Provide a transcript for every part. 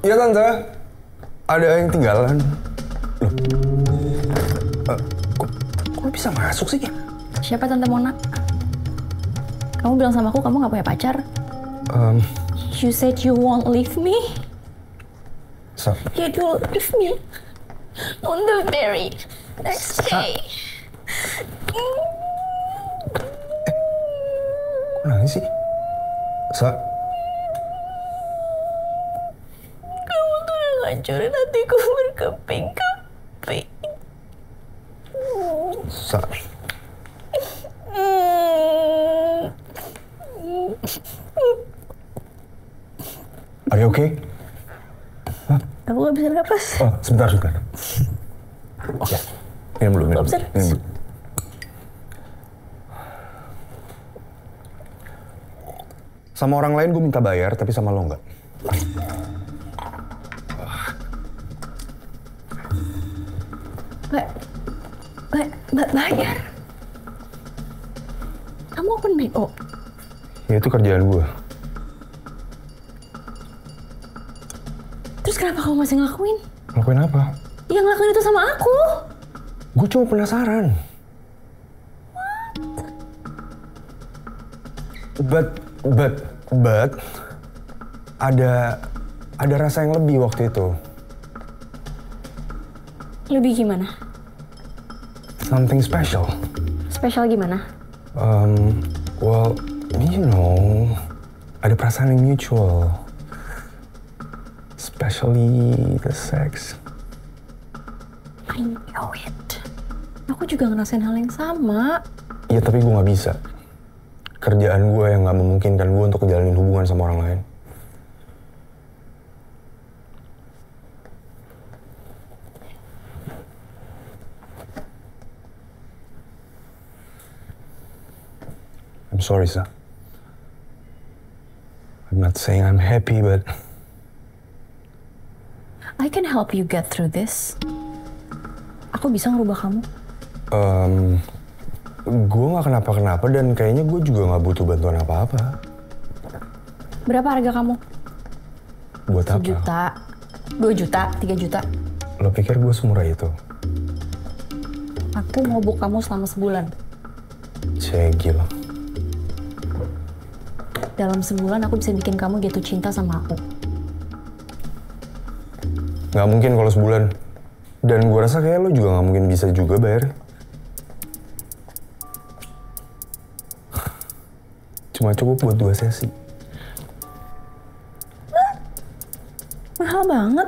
Iya tante, ada yang tinggalan. Loh, kok bisa masuk sih? Siapa Tante Mona? Kamu bilang sama aku kamu gak punya pacar. You said you won't leave me. Yet you leave me on the very next day. Kok nangis sih? Kamu tuh udah ngancurin hatiku berkeping-keping. Are you okay? Aku gak bisa napas. Oh, sebentar. Oke, minum dulu. Sama orang lain gue minta bayar, tapi sama lo enggak. Bayar? Kamu open BO? Ya itu kerjaan gue. Terus kenapa kamu masih ngelakuin? Ngelakuin apa? Yang ngelakuin itu sama aku. Gue cuma penasaran. But ada rasa yang lebih waktu itu. Lebih gimana? Something special. Spesial gimana? Well, you know, ada perasaan yang mutual. Especially the sex. I know it. Aku juga ngerasain hal yang sama. Ya tapi gue gak bisa. Kerjaan gue yang gak memungkinkan gue untuk ngejalanin hubungan sama orang lain. I'm sorry, Sa. I'm not saying I'm happy, but... I can help you get through this. Aku bisa ngerubah kamu. Gue gak kenapa-kenapa dan kayaknya gue juga gak butuh bantuan apa-apa. Berapa harga kamu? Buat apa? 1 juta, 2 juta, 3 juta. Lo pikir gue semurah itu? Aku mau book kamu selama sebulan. Cegil. Dalam sebulan aku bisa bikin kamu jatuh cinta sama aku. Gak mungkin kalau sebulan. Dan gue rasa kayak lo juga gak mungkin bisa juga bayar. Cuma cukup buat 2 sesi. Mahal banget.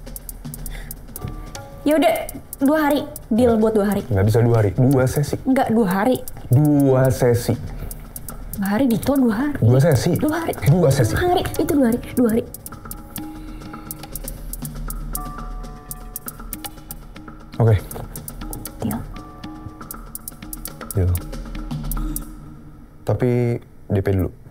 Ya udah, 2 hari. Deal buat 2 hari. Nggak bisa 2 hari, 2 sesi. Enggak, 2 hari. 2 sesi. 2 hari, Dito, 2 hari. 2 sesi. 2 hari. 2 sesi. 2 hari, itu 2 hari. 2 hari. Oke. Deal. Deal. Tapi DP dulu.